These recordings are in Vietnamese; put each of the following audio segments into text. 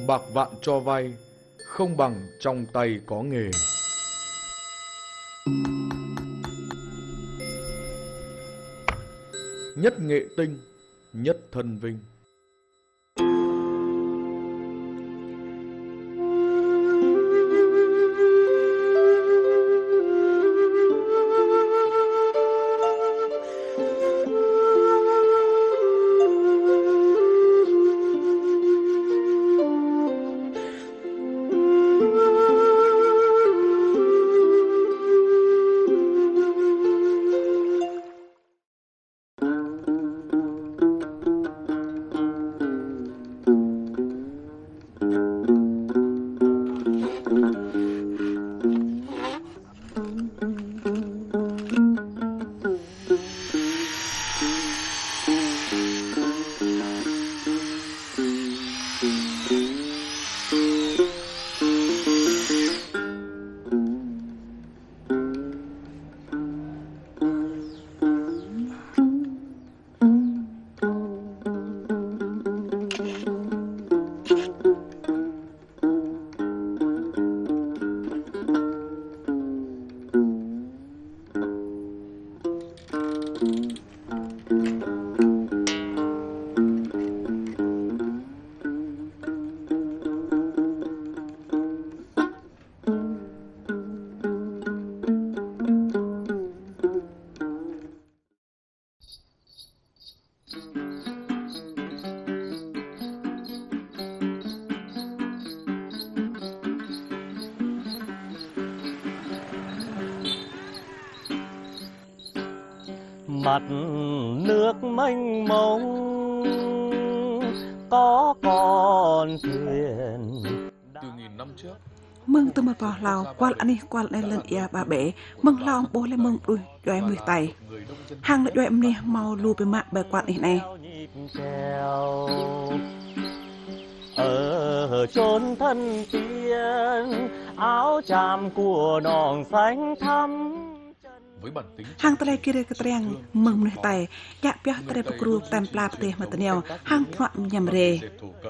bạc vạn cho vay, không bằng trong tay có nghề. Nhất nghệ tinh, nhất thân vinh. Mặt nước mênh mông có con thuyền. Từ nghìn năm trước, Mừng từ một vào lào qual anh lên ia bà bể mừng lao bố lên mừng đuôi doài mười tay hàng lại doài em nè mau lù về mạng bè quạt này Ở chốn thân tiên áo chàm của nòng xanh thắm. với bản tính hàng tây kia cái tràng mừng mười tay dạ bia tây bạc ru tam pla tây mà tây nèo hàng thoại nhầm rề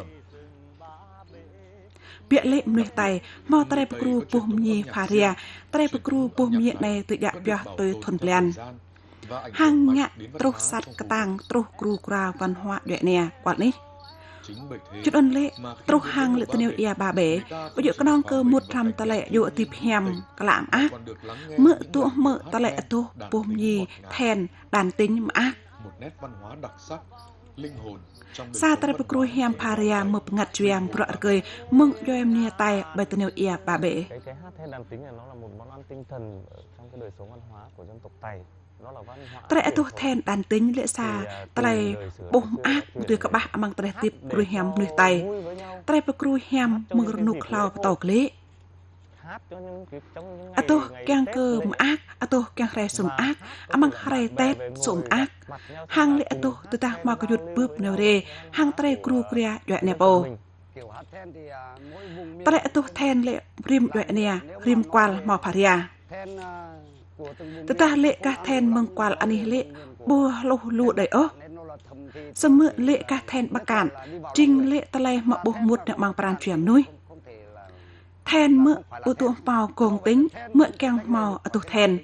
bịa lệ mười tay mau tây bạc ru buông nhì pharia tây bạc ru buông nhị này tự dạ bia tới thuần plan hàng nhạ trâu sắt cái tàng trâu cru cra văn hóa địa nè quạt ní chút ân lệ trâu hàng lệ tây nèo ia bà bể bây giờ cái non cơ 100 ta lệ dụ tịp hèm cái làm ác mỡ tụ mỡ ta lệ tô buông nhì thèn đàn tính mà ác một nét văn hóa đặc sắc, linh hồn trong sa tây bạc ru hèm pharia mập ngặt chuang bọt cười mừng cho em nia tay bây tây nèo ia bà bể Cái hát then đàn tính này nó là một món ăn tinh thần ở trong cái đời sống văn hóa của dân tộc Tày. Nó là văn hóa tây tô thèn đàn tính lệ sa tây bông ác từ các bạn mang tây tiếp ru hèm nuôi tay tây bạc ru hèm mừng nụ khlau tàu lệ hát cho những trong a tô keng cơ ác a tô keng khay sum ác a mang khay tét sum ác hang lệ a tô từ ta mau có nhụt bướp nêu rê hang tây kru kria dọa nè bồ tây a tô thèn lệ rim dọa nè rim qual mò pharia từ ta lệ ca thèn mừng qual ani lệ bùa lô lụa đầy ớ sâm mượn lệ ca thèn bắc cản trinh lệ ta lệ mọ bồ một nè mang pran chuyển nuôi thèn mượn ô tô màu cồn tính mượn keng màu ở tổ thèn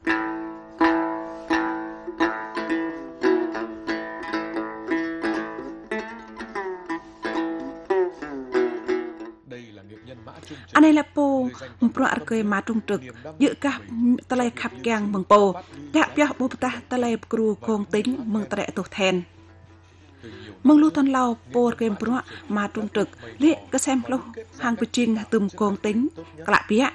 anh này là po một loại cây má trung trực dự cả ta lay khắp keng mừng po đã biết bố ta ta lay cừu cồn tính mừng ta lay tổ thèn mừng lưu thân lau po cây một má trung trực lệ cái xem lâu hàng bị trình tùm cồn tính cả lại biết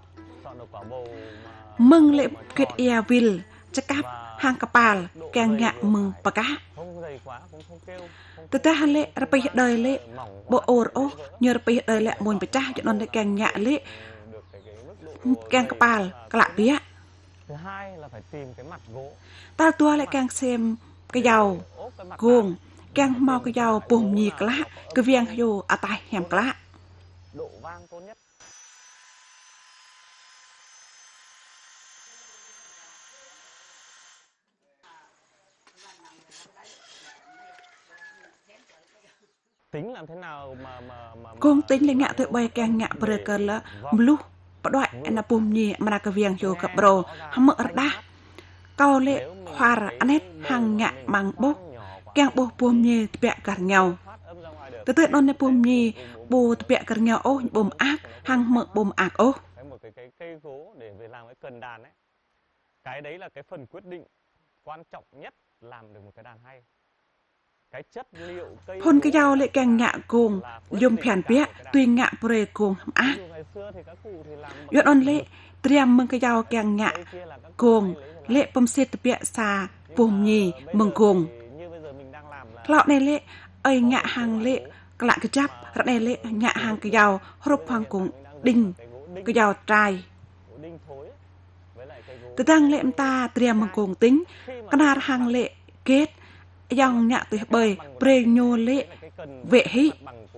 mừng lệ kết Eaville chắc cáp hàng kapal keng nhạ mừng bà cá từ ta han lệ ra bây đời lệ bộ ồn ô nhờ ra bây đời lệ mùi bà cha cho nên keng nhạ lệ keng kapal cả lại biết thứ hai là phải tìm cái mặt gỗ ta tua lại keng xem cái dầu gồm keng mau cái dầu bùm nhì cả lá cái viên vô à tai hẻm cả lá độ vang tốt nhất. tính làm thế nào Kung tính lên ngạ tụi bay càng ngạ bờ cờ là lúc bắt đoạn anh bùm nhì mà là cái viang vô cặp bro hâm mỡ đá cao lệ khoa anh hết hàng ngạ mang bốc càng bốc bùm nhì bẹ cả nhau từ từ non này bùm nhì bù bẹ cả nhau ô bùm ác hàng mỡ bùm ác ô một cái cây gỗ để về làm cái cần đàn ấy, cái đấy là cái phần quyết định quan trọng nhất làm được một cái đàn hay. Cái chất liệu cây hôn cái dao lệ càng ngạ cuồng dùng phèn bẹ tuy ngạ bờ cuồng ác yết on lệ triam mừng cái dao càng ngạ cuồng lệ bấm xịt bẹ xà bùm nhì mừng cuồng lọ này lệ ơi ngạ hàng lệ lại cái chắp này lệ ngạ hàng cái dao hộp hàng cuồng đinh cái dao trai từ tăng lệ ta triam mừng cuồng tính cái nào hàng lệ kết dòng nhạ từ bơi pre nhô lệ vệ hí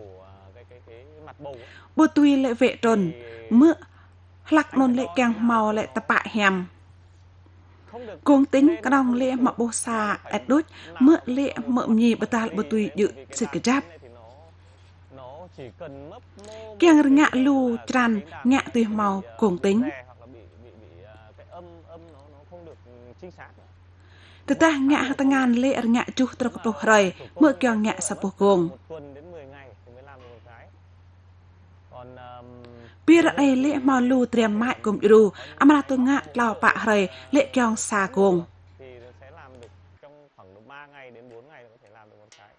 bố tuy lệ vệ tròn mưa lắc nôn lệ càng màu lệ tập bạ hèm cuồng tính cái dòng lệ mà bố xa ẹt đốt mưa lệ mượm nhì bờ ta bố tuy dự sự cái giáp càng ngạ lù tràn ngạ từ màu cuồng tính từ ta ngạ ta ngàn lệ ngạ chu trâu cặp đồ rời mưa kêu ngạ sập bồ cuồng bia này lệ màu lù triềm mại cùng ru amara tôi ngạ lao bạ rời lệ kêu xa cuồng sẽ làm được trong khoảng 3 ngày đến 4 ngày có thể làm được một cái.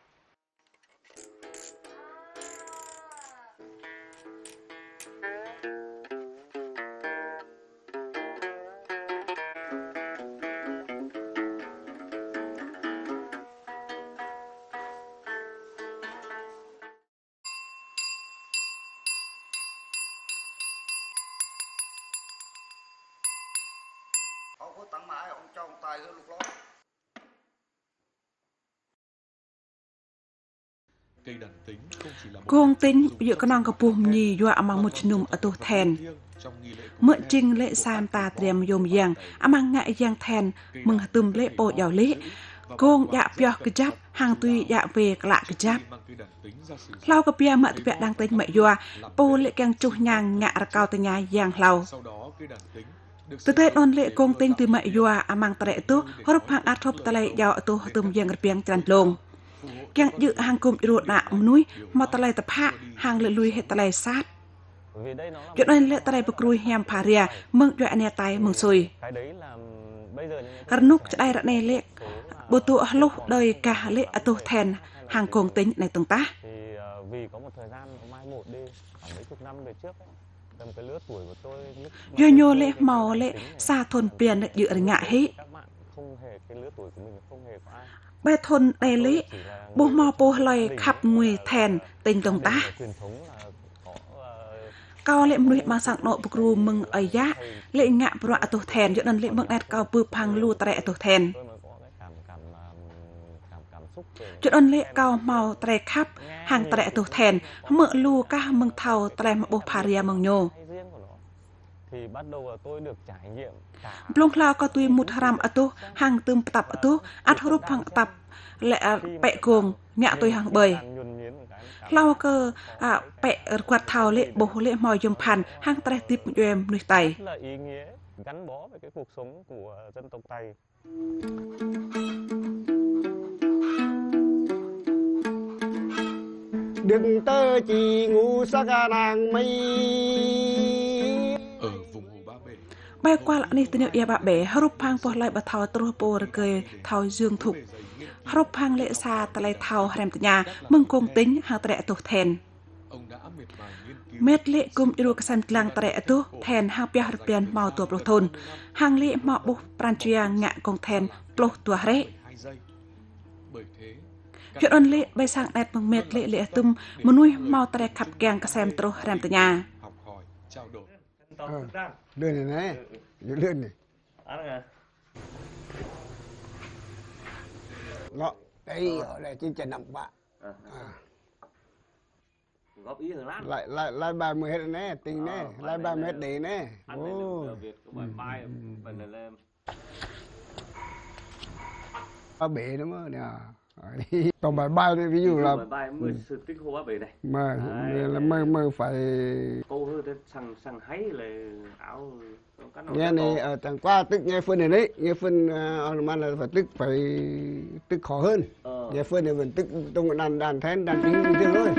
Cuồng tính dựa cái nòng cặp bùm nhì dọa mang một nụm ở tổ thèn mượn trinh lệ sam ta triềm yom giang mang ngại giang thèn mừng tùm lệ bộ giàu lệ cuồng dạ pio cái giáp hàng tuy dạ về lạ cái giáp lau cái pia mẹ tụi đang tính mẹ dọa bồ lệ càng chụp nhàng ngạ ra cao từ nhà giang lau từ tết on lệ cuồng tính từ mẹ dọa mang tệ tu hộp hàng át hộp tệ giàu tu tùm giang riêng tràn lông càng dự hàng cùng ruột nạ núi mà ta lại tập hạ hàng lệ lui hệ ta lại sát chuyện này lệ ta lại bực rùi hèm phá rìa mừng dọa nè tay mừng xùi hạt nút đây đã nè lệ bộ tụ lúc đời cả lệ ở tù thèn hàng cùng tính này từng ta vì có một thời gian mai một đi khoảng mấy chục năm về trước tầm cái lứa tuổi của tôi do nhô lệ màu lệ xa thôn biển dự ngạ hí không hề cái lứa tuổi của mình không hề có ai bài thôn đầy lý bố mò bố lời khắp nguy thèn tình đồng ta cao lệ mùi mà sẵn nội bực rù mừng ấy giá lệ ngạ bọa tổ thèn cho nên lệ mừng đạt cao bư phang lưu tệ tổ thèn cho nên lệ cao màu tệ khắp hàng tệ tổ thèn mỡ lưu ca mừng thầu tệ mà bố paria mừng nhô thì bắt đầu tôi được trải nghiệm Blong lao có tuy một ram ở tu hàng tươm tập ở tu át hộp hàng tập lệ bẹ cuồng nhạ tôi hàng bời lao cơ bẹ quạt thao lệ bố lệ mòi dùm phàn hàng trai tiếp em nuôi tay là ý nghĩa gắn bó với cái cuộc sống của dân tộc Tày. Đừng tơ chỉ ngu sắc nàng mây ở vùng hồ Ba Bể. Bay qua lại tình yêu Ba Bể hộp hàng phô lại bà thao trô bồ cười thao dương thục hộp hàng lệ xa ta lại thao hàm từ nhà mừng cùng tính hàng tệ tổ thèn mét lệ cùng yêu cái sân làng tệ tổ thèn hàng bia hộp biển màu tổ bột thôn hàng lệ mọ bục pranchia ngạ cùng thèn bột tua rễ chuyện ôn lệ bay sang đẹp bằng mệt lệ lệ tum muốn nuôi màu tệ khắp gang cái xem trô hàm từ nhà lươn này lươn này đó đây ở đây trên trần nằm bạn góp ý lát lại 30 hết nè tình nè lại 30 hết đấy nè Ba Bể nữa mà nè Còn bài bay đây ví dụ là bài bay mới sự tích hô bể này mà là mơ phải câu hơi thế sang hay là áo nghe này ở chẳng qua tức nghe phân này đấy nghe phân mà là phải tức khó hơn nghe phân này vẫn tức trong đàn then đàn tính như thế thôi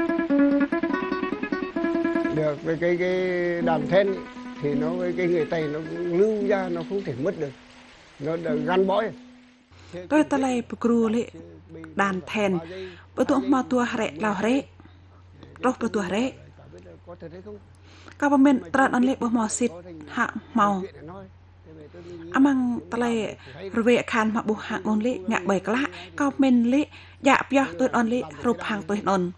được với cái đàn then thì nó với cái người Tây nó lưu ra nó không thể mất được nó gắn bó tôi ta lại bự lệ đàn then bữa tuồng mà tua rẽ lao rẽ rốt bữa tua rẽ các bạn mình tràn ăn lệ bữa mò xịt hạ màu amang ta lại về khăn mà bố hạng ôn lệ ngạ bảy cái lạ các mình lệ dạ bia tôi ăn lệ rụp hàng tôi ăn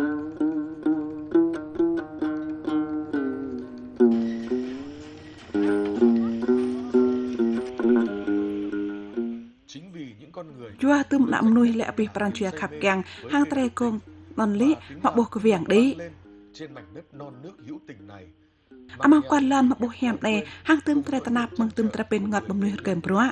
chua tươm nạm nuôi lẹ bị pran chia khắp keng hang tre công non lý mà buộc cái viảng đấy trên mảnh đất non nước hữu tình này amang quan lan mà buộc hẻm này hang tươm tre tanap mừng tươm tre bên ngọt bầm nuôi kèm bữa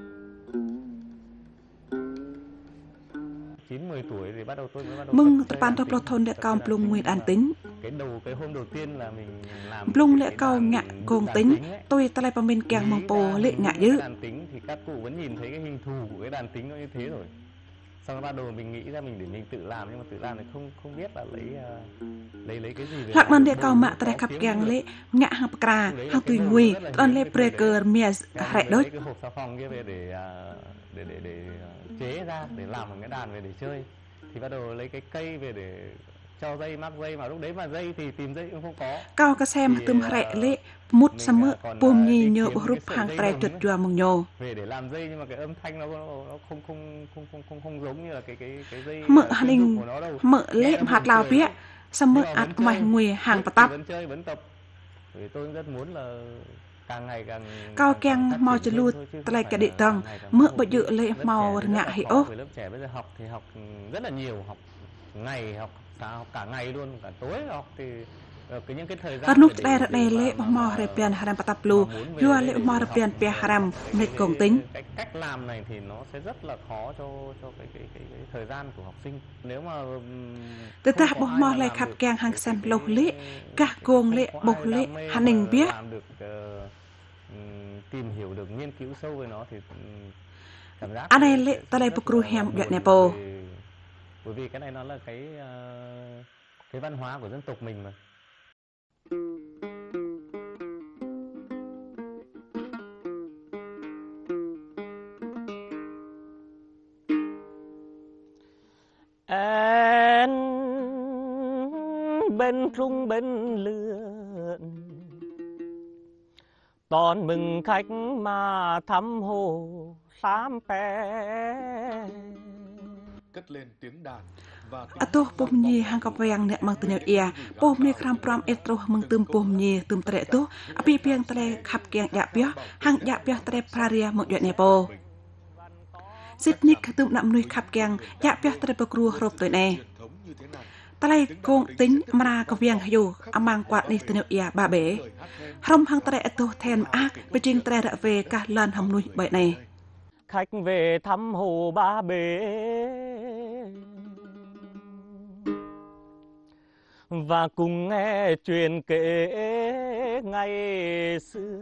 9-10 tuổi thì bắt đầu tôi mới bắt đầu mừng tập ban tập lột thôn để cao plung nguyệt an tính cái hôm đầu tiên là mình làm plung lệ cao ngạ cồn tính tôi ta lại vào bên keng mong pồ lệ ngạ dữ đàn tính thì các cụ vẫn nhìn thấy cái hình thù của cái đàn tính nó như thế rồi sau đó bắt đầu mình nghĩ ra mình để mình tự làm nhưng mà tự làm thì không biết là lấy cái gì về lạc non để cao mạ ta khắp keng lệ ngạ hàng cà hàng tùy nguy on lệ breaker mía rẻ đôi cái hộp xà phòng kia về để chế ra để làm một cái đàn về để chơi thì bắt đầu lấy cái cây về để cho dây mắc dây mà lúc đấy mà dây thì tìm dây cũng không có cao cái xem tươm rẻ lệ mút sắm mơ bùm nhì nhớ bổ rúp hàng tre tuyệt chùa mừng nhô về để làm dây nhưng mà cái âm thanh nó không giống như là cái dây mợ hành mợ lệ hạt lào vía sắm mơ ạt mày nguy hàng bát tắp vẫn chơi vẫn tập vì tôi rất muốn là càng ngày càng cao keng màu cho lụt tay cái địa tầng mợ bự dự lệ màu ngạ hệ ố lớp trẻ bây giờ học thì học rất là nhiều học ngày học cả ngày luôn cả tối học thì những cái thời gian và nút đây lệ màu rệp pian haram pataplu vua lệ màu rệp pian pia haram nghịch công tính cái cách làm này thì nó sẽ rất là khó cho cái thời gian của học sinh nếu mà từ ta bộ màu lại khắp keng hàng xem lộc lệ cả gồm lệ bộc lệ hành hình biết tìm hiểu được nghiên cứu sâu về nó thì cảm giác anh này lệ ta lại bộc ru hem gạt nepo bởi vì cái này nó là cái văn hóa của dân tộc mình mà em bên trung bên lượn đón mừng khách mà thăm hồ Sám Pé cất lên tiếng đàn và atuh pom nyi hang kap wayang nek mang tanya ia pom ne kram pram etro mang tum pom nyi tum tre tu api piang tre khap keng ya pia hang ya pia tre praria mo yat nepo Sydney tum nam nuôi khap keng ya pia tre pakru rop toi ne ta lai kong tính mara ka wiang yu amang kwat ni tanya ia ba bể rom hang tre atuh then ác be jing tre ra về ka lan ham nuôi bảy này khách về thăm hồ Ba Bể và cùng nghe chuyện kể ngày xưa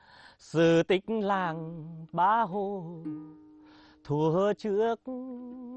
sự tích làng Ba Hồ thuở trước